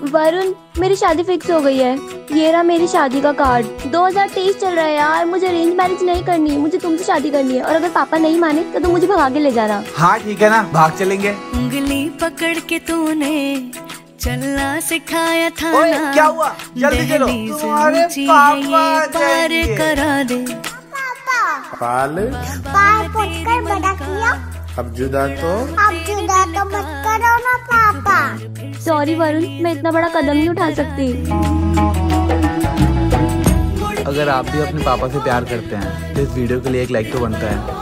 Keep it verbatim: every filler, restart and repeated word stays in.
वरुण, मेरी शादी फिक्स हो गई है। ये रहा मेरी शादी का कार्ड। दो हज़ार तेईस चल रहा है यार, मुझे अरेंज मैरिज नहीं करनी, मुझे तुमसे शादी करनी है। और अगर पापा नहीं माने तो तुम मुझे भगा के ले जाना। हाँ ठीक है ना, भाग चलेंगे। उंगली पकड़ के तूने चलना सिखाया था। ओए, क्या हुआ? जल्दी चलो। तुम्हारे पापा पार करा दे। पाल पाल पोछकर बड़ा किया, अब जुदा तो अब जुदा तो मत करो ना पापा। सॉरी वरुण, मैं इतना बड़ा कदम नहीं उठा सकती। अगर आप भी अपने पापा से प्यार करते हैं तो इस वीडियो के लिए एक लाइक तो बनता है।